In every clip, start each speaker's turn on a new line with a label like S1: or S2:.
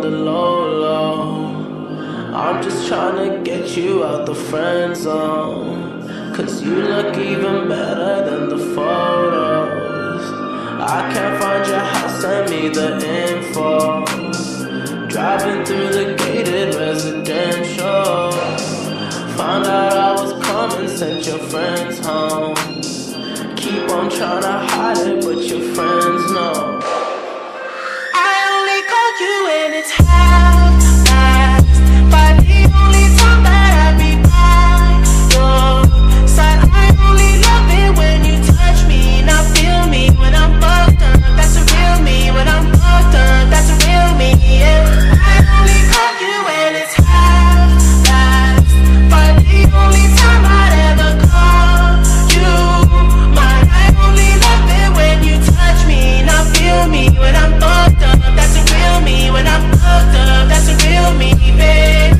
S1: the low low. I'm just trying to get you out the friend zone, 'cause you look even better than the photos. I can't find your house, send me the info. Driving through the gated residential, found out I was coming, sent your friends home. Keep on trying to hide it, but your friends know.
S2: I only call you when it's half-past, but the only time that I be by your side. I only love it when you touch me, not feel me when I'm fucked up. That's a real me when I'm fucked up. That's a real me, yeah. I only call you when it's half-past, but the only time I'd ever call you mine. I only love it when you touch me, not feel me when I'm fucked up. That's a real me when I'm fucked up. That's a real me, babe.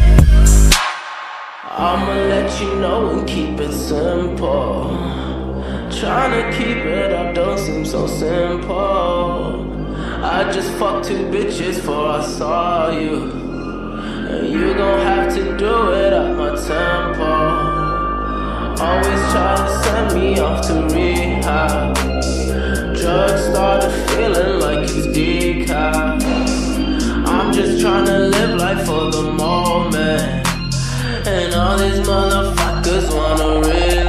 S1: I'ma let you know and keep it simple. Trying to keep it up don't seem so simple. I just fucked 2 bitches before I saw you, and you gon' have to do it at my tempo. Always try to send me off to rehab. Drugs started feeling like it's decaf. I'm just trying to live life for the moment, and all these motherfuckers wanna risk